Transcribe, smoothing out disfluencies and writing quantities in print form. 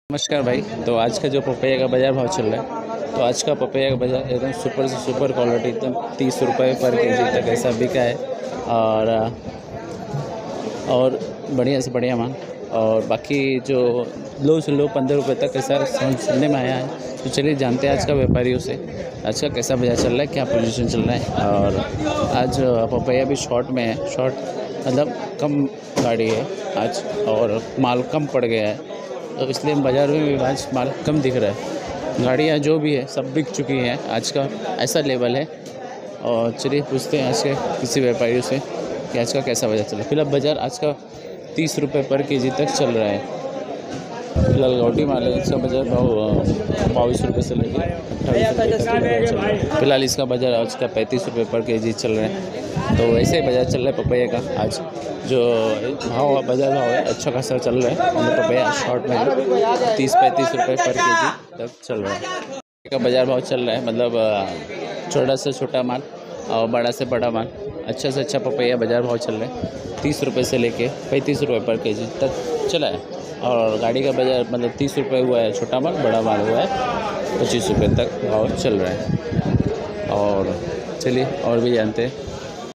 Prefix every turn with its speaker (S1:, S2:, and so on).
S1: नमस्कार भाई। तो आज का जो पपैया का बाज़ार भाव चल रहा है, तो आज का पपैया का बाज़ार एकदम सुपर से सुपर क्वालिटी एकदम 30 रुपये पर केजी तक ऐसा बिका है। और बढ़िया से बढ़िया माल। और बाकी जो लो से लो 15 रुपये तक ऐसा सुनने में आया है। तो चलिए जानते हैं आज का व्यापारियों से आज का कैसा बाज़ार चल रहा है, क्या पोजीशन चल रहा है। और आज पपैया भी शॉर्ट में है, शॉर्ट मतलब कम गाड़ी है आज और माल कम पड़ गया है, तो इसलिए बाज़ार में भी आज माल कम दिख रहा है। गाड़ियाँ जो भी है सब बिक चुकी हैं, आज का ऐसा लेवल है। और चलिए पूछते हैं आज के किसी व्यापारियों से कि आज का कैसा बाज़ार चला। फिलहाल बाज़ार आज का 30 रुपये पर केजी तक चल रहा है। फिलहाल गौटी माल है, इसका बाज़ार भाव 22 रुपये से लेकर 28 रुपये चल रहा है। फिलहाल इसका बाज़ार आज का 35 रुपये पर केजी चल रहा है। तो वैसे ही बाज़ार चल रहा है पपैया का। आज जो भाव बाज़ार भाव है अच्छा खासा चल रहा है। मतलब पपैया शॉर्ट में 30-35 रुपये पर केजी तक चल रहा है। का बाज़ार भाव चल रहा है, मतलब छोटा से छोटा माल और बड़ा से बड़ा माल, अच्छा से अच्छा पपैया बाज़ार भाव चल रहा है 30 रुपये से लेके 35 रुपये पर केजी तक चला है। और गाड़ी का बाज़ार मतलब 30 रुपये हुआ है छोटा माल, बड़ा माल हुआ है 25 रुपये तक भाव चल रहा है। और चलिए और भी जानते हैं।